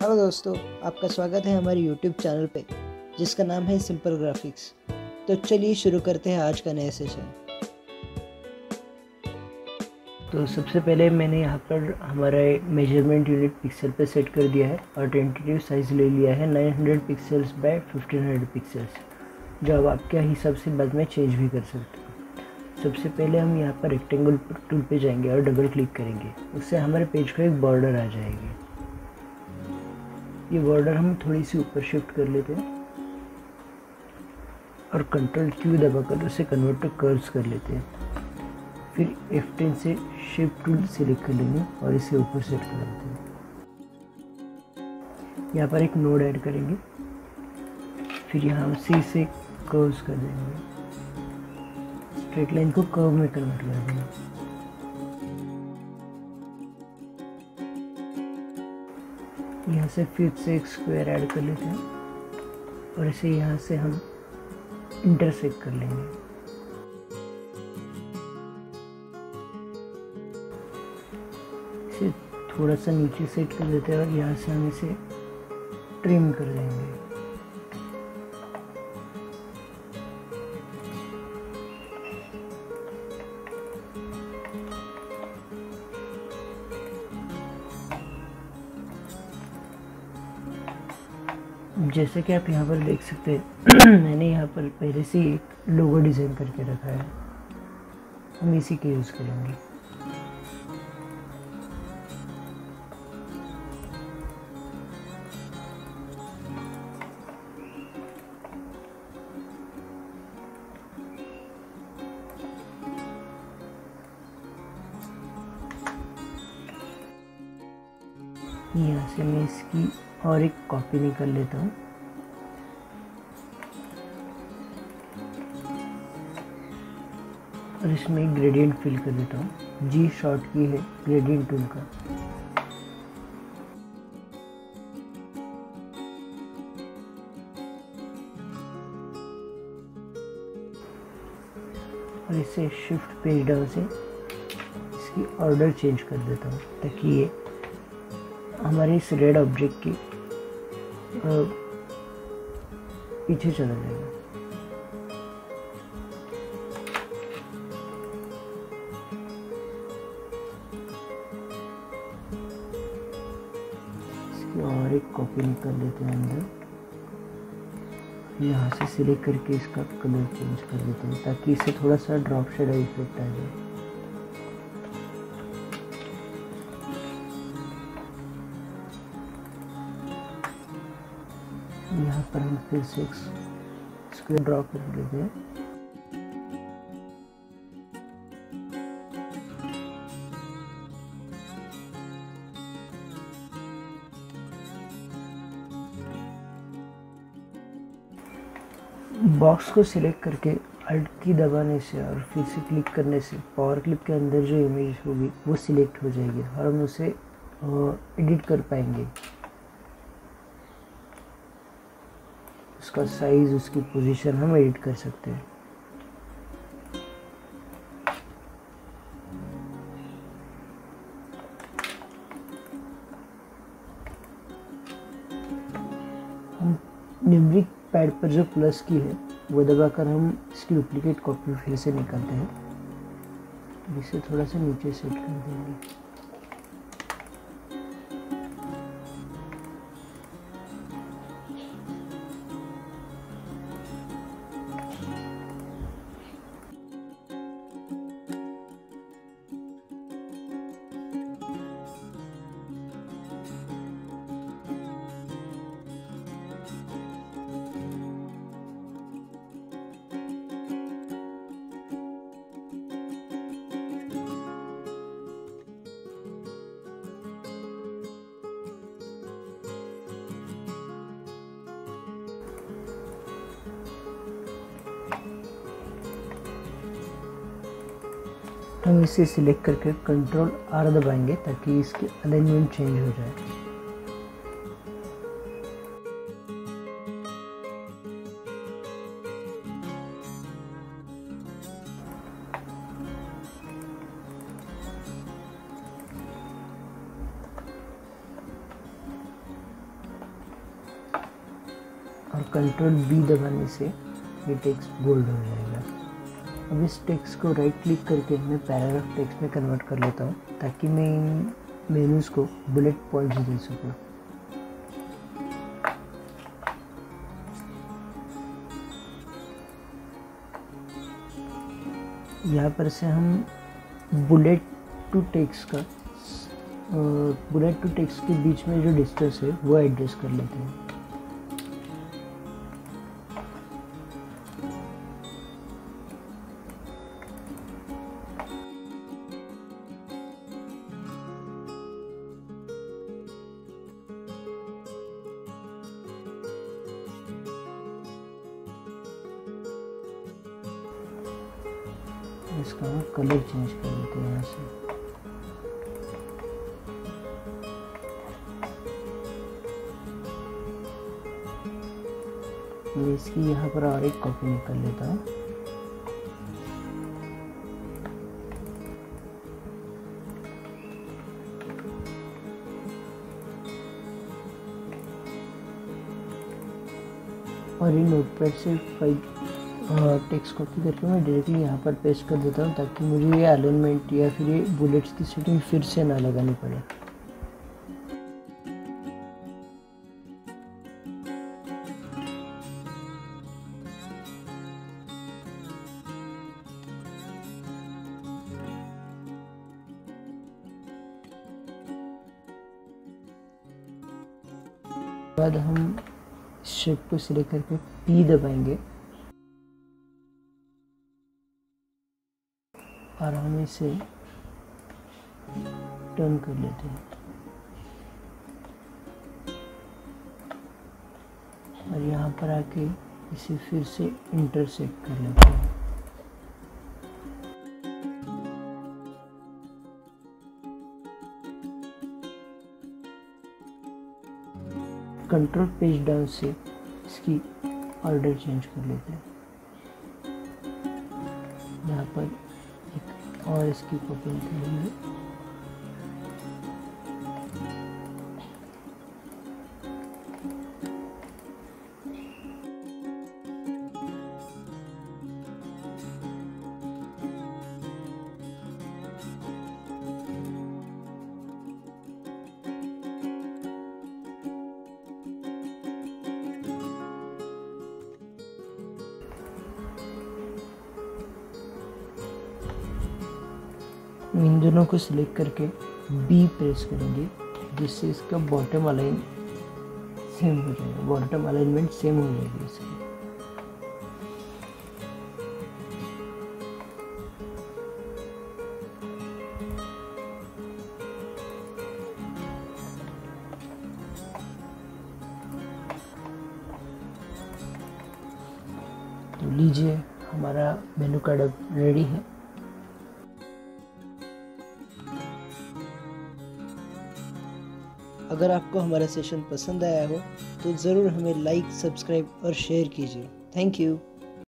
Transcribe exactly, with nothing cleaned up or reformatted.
Hello दोस्तों, आपका स्वागत है हमारे यूट्यूब चैनल पे जिसका नाम है सिंपल ग्राफिक्स। तो चलिए शुरू करते हैं आज का नया सेशन। तो सबसे पहले मैंने यहाँ पर हमारा मेजरमेंट यूनिट पिक्सल पे सेट कर दिया है और टेंटेटिव साइज़ ले लिया है नौ सौ पिक्सल्स बाय पंद्रह सौ पिक्सल्स, जो आप आपके हिसाब से बाद में चेंज भी कर सकते हो। सबसे पहले हम यहाँ पर रेक्टेंगल टूल पे जाएंगे और डबल क्लिक करेंगे, उससे हमारे पेज को एक बॉर्डर आ जाएगी। ये बॉर्डर हम थोड़ी सी ऊपर शिफ्ट कर लेते हैं और कंट्रोल क्यू दबाकर उसे कन्वर्ट टू कर्व्स कर लेते हैं। फिर एफ टेन से शेप टूल सिलेक्ट कर लेंगे और इसे ऊपर सेट कर लेते हैं। यहाँ पर एक नोड ऐड करेंगे, फिर यहाँ से इसे कर्व्स कर देंगे, स्ट्रेट लाइन को कर्व में कन्वर्ट कर देंगे। यहाँ से फिर से एक स्क्वायर ऐड कर लेते हैं और इसे यहाँ से हम इंटरसेक्ट कर लेंगे। इसे थोड़ा सा नीचे सेट कर देते हैं और यहाँ से हम इसे ट्रिम कर देंगे। जैसे कि आप यहाँ पर देख सकते हैं मैंने यहाँ पर पहले से एक लोगो डिज़ाइन करके रखा है, हम इसी के यूज़ करेंगे। यहाँ से मैं इसकी और एक कॉपी निकाल लेता हूँ। और इसमें एक ग्रेडियंट फिल कर देता हूँ। जी शॉर्ट की है ग्रेडियंट टूल का। और इसे शिफ्ट पेज डाउन से इसकी ऑर्डर चेंज कर देता हूँ ताकि ये हमारे इस रेड ऑब्जेक्ट के पीछे चला जाएगा। इसकी और एक कॉपी निकाल लेते हैं अंदर, यहाँ से सिलेक्ट करके इसका कलर चेंज कर देते हैं ताकि इससे थोड़ा सा ड्रॉप शेडो इफेक्ट आ जाए। यहाँ पर हम फिर से एक स्क्वायर ड्रॉ कर लेते हैं। बॉक्स को सिलेक्ट करके अल्ट की दबाने से और फिर से क्लिक करने से पावर क्लिप के अंदर जो इमेज होगी वो सिलेक्ट हो जाएगी और हम उसे एडिट कर पाएंगे। उसका साइज, उसकी पोजीशन हम एडिट कर सकते हैं। हम न्यूमेरिक पैड पर जो प्लस की है वो दबाकर हम इसकी डुप्लीकेट कॉपी फिर से निकालते हैं। इसे थोड़ा सा नीचे सेट कर देंगे। हम इसे सिलेक्ट करके कंट्रोल आर दबाएंगे ताकि इसकी अलाइनमेंट चेंज हो जाए। कंट्रोल बी दबाने से ये टेक्स्ट बोल्ड हो जाएगा। अब इस टेक्स्ट को राइट क्लिक करके मैं पैराग्राफ टेक्स्ट में कन्वर्ट कर लेता हूँ ताकि मैं इन मेनूज़ को बुलेट पॉइंट्स दे सकूँ। यहाँ पर से हम बुलेट टू टेक्स्ट का बुलेट टू टेक्स्ट के बीच में जो डिस्टेंस है वो एडजस्ट कर लेते हैं। इसका कलर चेंज कर देते हैं यहाँ से। मैं इसकी यहाँ पर और एक कॉपी निकाल लेता हूँ। और ये नोटपैड से फाइल टेक्स्ट कॉपी करके मैं डायरेक्टली यहाँ पर पेस्ट कर देता हूँ ताकि मुझे ये अलाइनमेंट या फिर ये बुलेट्स की सेटिंग फिर से ना लगानी पड़े। बाद हम शेप को सिलेक्ट करके पी दबाएंगे और हम इसे टर्न कर लेते हैं और यहाँ पर आके इसे फिर से इंटरसेक्ट कर लेते हैं। कंट्रोल पेज डाउन से इसकी ऑर्डर चेंज कर लेते हैं। यहाँ पर एक और इसकी कॉपी निकालेंगे। इन दोनों को सिलेक्ट करके बी प्रेस करेंगे जिससे इसका बॉटम अलाइन सेम हो जाएगा, बॉटम अलाइनमेंट सेम हो जाएगी इसकी। तो लीजिए हमारा मेनू कार्ड अब रेडी है। अगर आपको हमारा सेशन पसंद आया हो तो ज़रूर हमें लाइक, सब्सक्राइब और शेयर कीजिए। Thank you.